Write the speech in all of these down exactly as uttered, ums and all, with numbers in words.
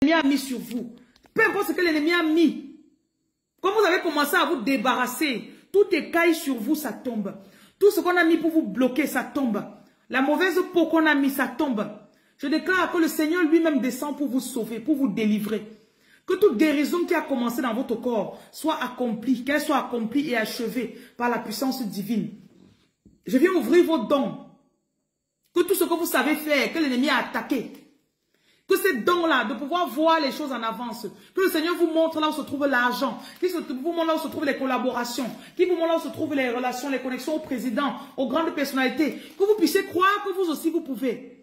a mis sur vous, peu importe ce que l'ennemi a mis, quand vous avez commencé à vous débarrasser, tout écaille sur vous, ça tombe. Tout ce qu'on a mis pour vous bloquer, ça tombe. La mauvaise peau qu'on a mis, ça tombe. Je déclare que le Seigneur lui-même descend pour vous sauver, pour vous délivrer. Que toute guérison qui a commencé dans votre corps soit accomplie, qu'elle soit accomplie et achevée par la puissance divine. Je viens ouvrir vos dons. Que tout ce que vous savez faire, que l'ennemi a attaqué, que ces dons-là, de pouvoir voir les choses en avance, que le Seigneur vous montre là où se trouve l'argent, qu'il vous montre là où se trouvent les collaborations, qu'il vous montre là où se trouvent les relations, les connexions au président, aux grandes personnalités, que vous puissiez croire que vous aussi vous pouvez.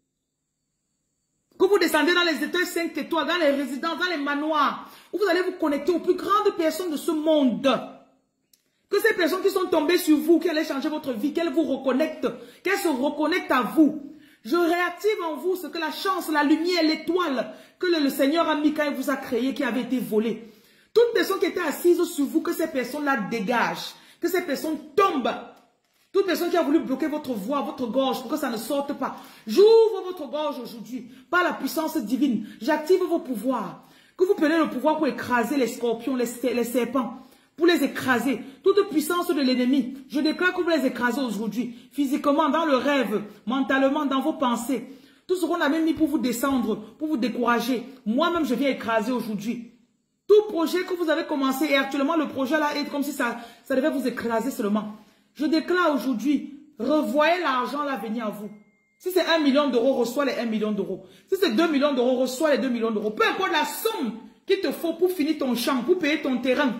Que vous descendez dans les étoiles cinq étoiles, dans les résidences, dans les manoirs, où vous allez vous connecter aux plus grandes personnes de ce monde. Que ces personnes qui sont tombées sur vous, qui allaient changer votre vie, qu'elles vous reconnectent, qu'elles se reconnectent à vous. Je réactive en vous ce que la chance, la lumière, l'étoile que le, le Seigneur a mis quand il vous a créé, qui avait été volée. Toute personne qui était assise sur vous, que ces personnes-là dégagent, que ces personnes tombent. Toute personne qui a voulu bloquer votre voix, votre gorge, pour que ça ne sorte pas. J'ouvre votre gorge aujourd'hui, par la puissance divine. J'active vos pouvoirs. Que vous prenez le pouvoir pour écraser les scorpions, les, les serpents. Pour les écraser, toute puissance de l'ennemi, je déclare que vous les écrasez aujourd'hui, physiquement, dans le rêve, mentalement, dans vos pensées. Tout ce qu'on a mis pour vous descendre, pour vous décourager, moi-même je viens écraser aujourd'hui. Tout projet que vous avez commencé, et actuellement le projet là est comme si ça, ça devait vous écraser seulement. Je déclare aujourd'hui, revoyez l'argent là venir à vous. Si c'est un million d'euros, reçois les un million d'euros. Si c'est deux millions d'euros, reçois les deux millions d'euros. Peu importe la somme qu'il te faut pour finir ton champ, pour payer ton terrain.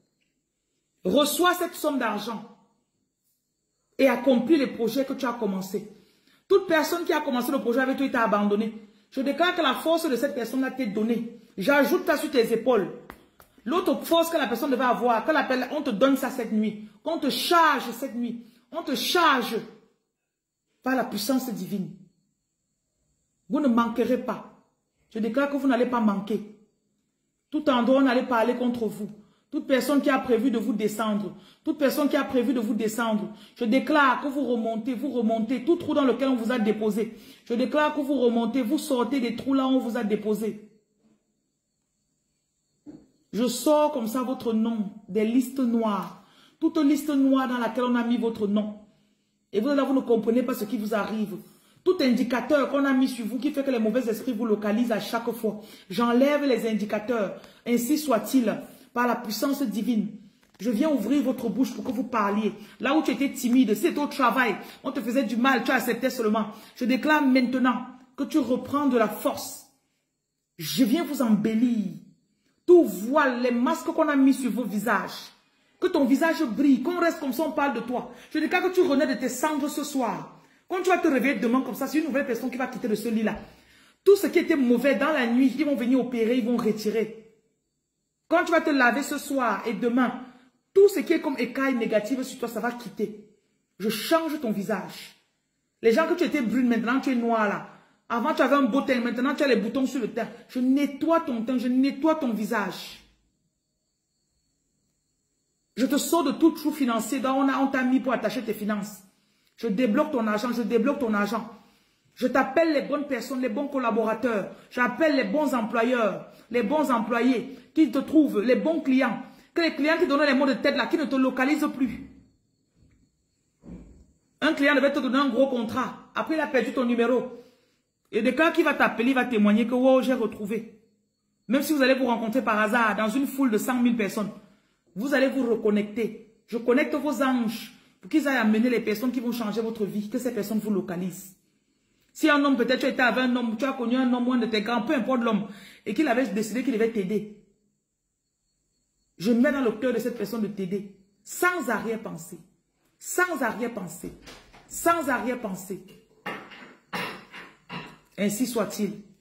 Reçois cette somme d'argent et accomplis les projets que tu as commencé. Toute personne qui a commencé le projet avec toi, il t'a abandonné. Je déclare que la force de cette personne-là t'est donnée. J'ajoute ça sur tes épaules. L'autre force que la personne devait avoir, que l'appelle, on te donne ça cette nuit. Qu'on te charge cette nuit. On te charge par la puissance divine. Vous ne manquerez pas. Je déclare que vous n'allez pas manquer. Tout endroit, on n'allait pas aller contre vous. Toute personne qui a prévu de vous descendre, toute personne qui a prévu de vous descendre, je déclare que vous remontez, vous remontez, tout trou dans lequel on vous a déposé. Je déclare que vous remontez, vous sortez des trous là où on vous a déposé. Je sors comme ça votre nom des listes noires. Toute liste noire dans laquelle on a mis votre nom. Et vous là, vous ne comprenez pas ce qui vous arrive. Tout indicateur qu'on a mis sur vous qui fait que les mauvais esprits vous localisent à chaque fois. J'enlève les indicateurs. Ainsi soit-il. Par la puissance divine, je viens ouvrir votre bouche pour que vous parliez. Là où tu étais timide, c'est au travail, on te faisait du mal, tu acceptais seulement. Je déclare maintenant que tu reprends de la force. Je viens vous embellir. Tout voile, les masques qu'on a mis sur vos visages, que ton visage brille, qu'on reste comme ça, on parle de toi. Je déclare que tu renais de tes cendres ce soir. Quand tu vas te réveiller demain comme ça, c'est une nouvelle personne qui va quitter de ce lit-là. Tout ce qui était mauvais dans la nuit, ils vont venir opérer, ils vont retirer. Quand tu vas te laver ce soir et demain, tout ce qui est comme écaille négative sur toi, ça va quitter. Je change ton visage. Les gens que tu étais brune, maintenant tu es noir là. Avant tu avais un beau teint, maintenant tu as les boutons sur le teint. Je nettoie ton teint, je nettoie ton visage. Je te sors de tout trou financier dont on t'a mis pour attacher tes finances. Je débloque ton argent, je débloque ton argent. Je t'appelle les bonnes personnes, les bons collaborateurs. J'appelle les bons employeurs, les bons employés qui te trouvent, les bons clients. Que les clients qui donnent les mots de tête là, qui ne te localisent plus. Un client devait te donner un gros contrat. Après, il a perdu ton numéro. Et de quand il va t'appeler, il va témoigner que wow, j'ai retrouvé. Même si vous allez vous rencontrer par hasard dans une foule de cent mille personnes, vous allez vous reconnecter. Je connecte vos anges pour qu'ils aillent amener les personnes qui vont changer votre vie, que ces personnes vous localisent. Si un homme, peut-être tu étais avec un homme, tu as connu un homme, moins de tes grands, peu importe l'homme, et qu'il avait décidé qu'il devait t'aider. Je mets dans le cœur de cette personne de t'aider, sans arrière-pensée, sans arrière-pensée, sans arrière-pensée. Ainsi soit-il.